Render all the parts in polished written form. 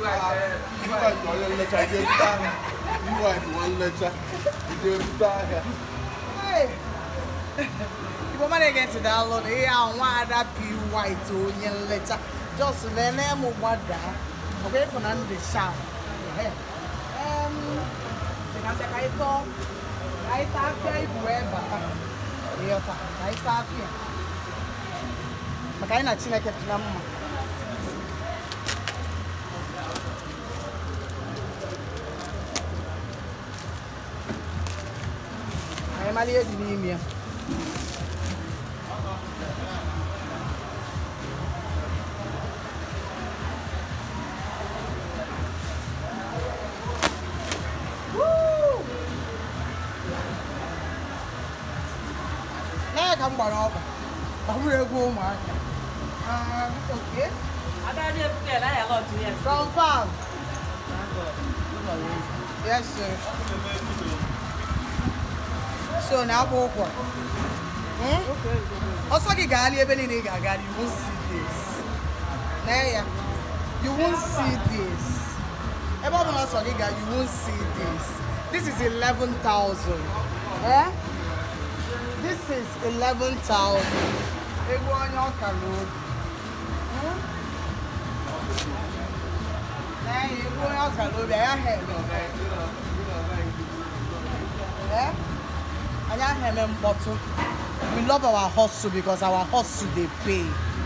People might get to download here and one that pure white onion letter. Just let them what that. Okay, for none of the shop. The I thought I start here. But I not seen like a number. I'm a little come on, I'm real good, man. Okay. I got you there. I got you here. From farm. Yes, sir. So now, go for also, the guy even in the guy, you won't see this. Nah, you won't see this. About the last one, you won't see this. This is 11,000. Eh? This is 11,000. We love our hustle because our hustle they pay.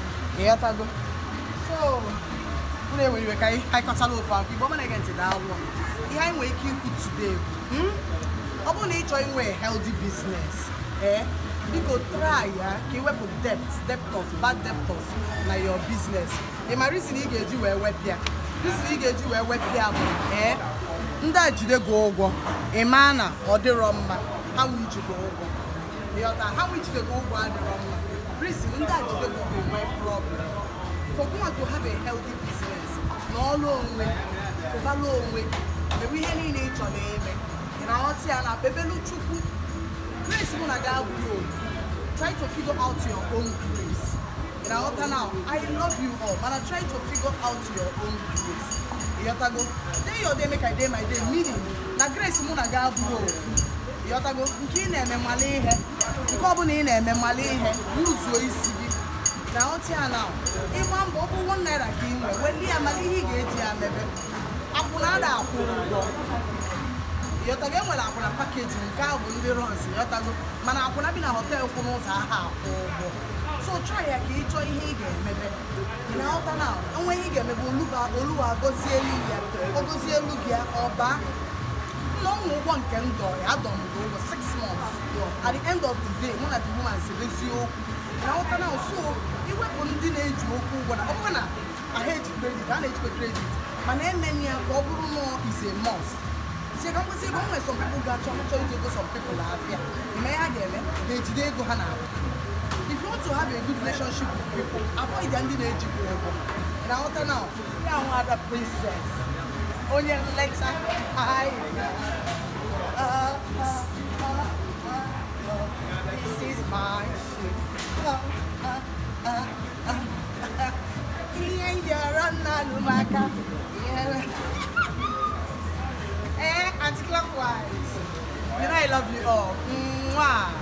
So, I got a lot of people against that one. Behind where you put today. I want to join a healthy business. You go try, you work with debtors, bad debtors, like your business. And my reason you get you a web here. This is you get you a web here. That you go, a man or the rumba. How would you go? How would you go by the rumba? Reason that you go be my problem. For one to have a healthy business, no long way, to a long way. We any nature name. And I want to say, I'm a baby. Grace, try to figure out your own grace. You know, now I love you all, but I try to figure out your own grace. You have to go. Day your day make a day my day. Meaning, na grace muna gabu. You have to go. Kine me malehe. Ikobu ni me malehe. Use your easy. Now now. Imam bobo one naira kinwe. When the malehe get ya mebe. Apunada apuro. You have to get when I put a package in car with the runs. You have to go. Man, I put up in a hotel for no time. So try a key, try again, maybe. Now, and when you get me, look at Olua, go see a look here or back. No one can do it. I don't go over 6 months. At the end of the day, one of the women says, you now, so you were on the age you when I hate credit, I hate credit. My name is a must. Some people got some people are here. They go hana. If you want to have a good relationship with people, avoid the ending age. Now, you are the princess. On your legs, this is my ship. Anti-clockwise. You know I love you all. Mwah.